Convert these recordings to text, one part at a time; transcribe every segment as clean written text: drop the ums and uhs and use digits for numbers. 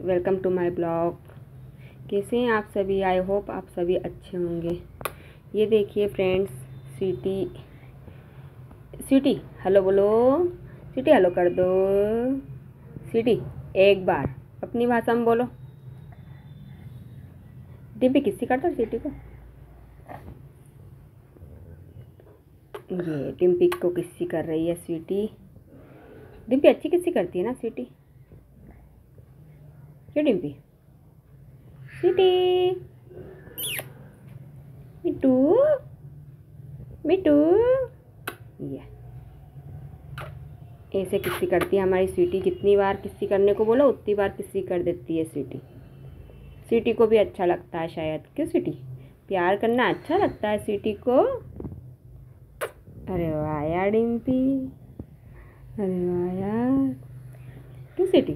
Welcome to my blog. कैसे हैं आप सभी? आई होप आप सभी अच्छे होंगे। ये देखिए फ्रेंड्स, स्वीटी स्वीटी हेलो बोलो। स्वीटी हेलो कर दो। स्वीटी एक बार अपनी भाषा में बोलो। डिम्पी किससी करता है स्वीटी को? ये डिम्पी को किस्सी कर रही है स्वीटी। डिम्पी अच्छी किस्सी करती है ना स्वीटी? क्यों डिम्पी? स्वीटी मिट्टू मिट्टू, ये ऐसे किस्सी करती है हमारी स्वीटी। जितनी बार किस्सी करने को बोलो उतनी बार किस्सी कर देती है स्वीटी। स्वीटी को भी अच्छा लगता है शायद। क्यों स्वीटी? प्यार करना अच्छा लगता है स्वीटी को। अरे वाह यार डिम्पी, अरे वाह यार। क्यों स्वीटी?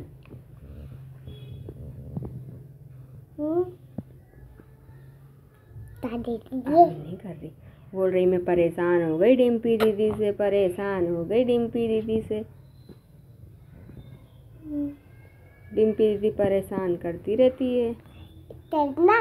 नहीं कर रही, बोल रही मैं परेशान हो गई डिम्पी दीदी से, परेशान हो गई डिम्पी दीदी से। डिम्पी दीदी परेशान करती रहती है। करना